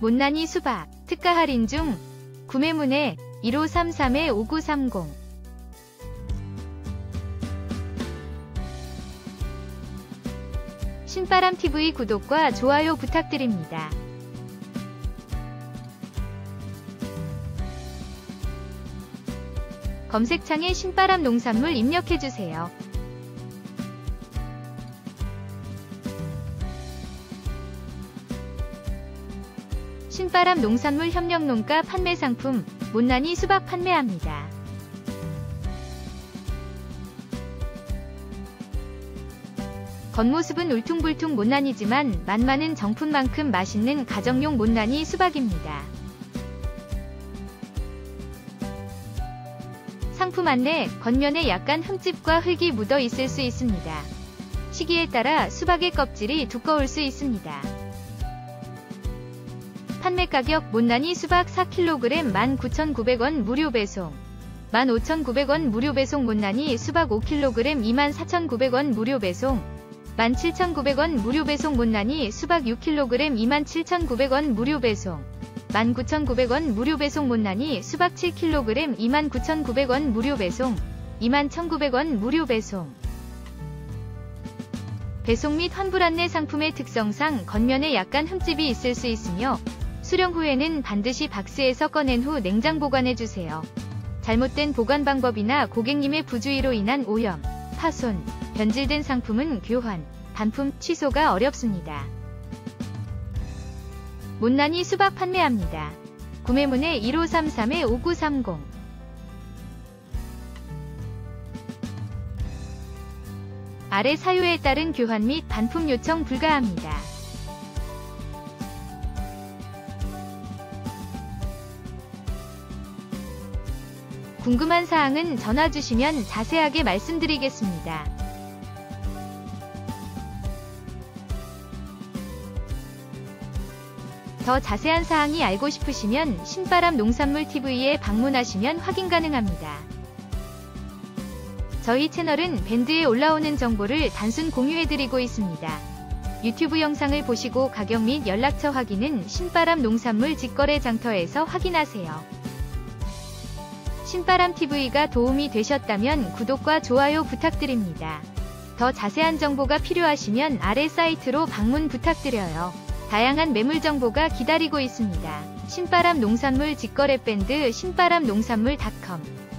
못난이 수박, 특가 할인 중. 구매 문의 1533-5930. 신바람TV 구독과 좋아요 부탁드립니다. 검색창에 신바람 농산물 입력해주세요. 신바람 농산물 협력농가 판매 상품, 못난이 수박 판매합니다. 겉모습은 울퉁불퉁 못난이지만 맛 많은 정품만큼 맛있는 가정용 못난이 수박입니다. 상품 안내, 겉면에 약간 흠집과 흙이 묻어 있을 수 있습니다. 시기에 따라 수박의 껍질이 두꺼울 수 있습니다. 판매 가격 못난이 수박 4kg 19,900원 무료 배송. 15,900원 무료 배송. 못난이 수박 5kg 24,900원 무료 배송. 17,900원 무료 배송. 못난이 수박 6kg 27,900원 무료 배송. 19,900원 무료 배송. 못난이 수박 7kg 29,900원 무료 배송. 21,900원 무료 배송. 배송 및 환불 안내. 상품의 특성상 겉면에 약간 흠집이 있을 수 있으며 수령 후에는 반드시 박스에서 꺼낸 후 냉장 보관해주세요. 잘못된 보관 방법이나 고객님의 부주의로 인한 오염, 파손, 변질된 상품은 교환, 반품, 취소가 어렵습니다. 못난이 수박 판매합니다. 구매 문의 1533-5930. 아래 사유에 따른 교환 및 반품 요청 불가합니다. 궁금한 사항은 전화 주시면 자세하게 말씀드리겠습니다. 더 자세한 사항이 알고 싶으시면 신바람 농산물 TV에 방문하시면 확인 가능합니다. 저희 채널은 밴드에 올라오는 정보를 단순 공유해드리고 있습니다. 유튜브 영상을 보시고 가격 및 연락처 확인은 신바람 농산물 직거래 장터에서 확인하세요. 신바람TV가 도움이 되셨다면 구독과 좋아요 부탁드립니다. 더 자세한 정보가 필요하시면 아래 사이트로 방문 부탁드려요. 다양한 매물 정보가 기다리고 있습니다. 신바람 농산물 직거래 밴드 신바람농산물.com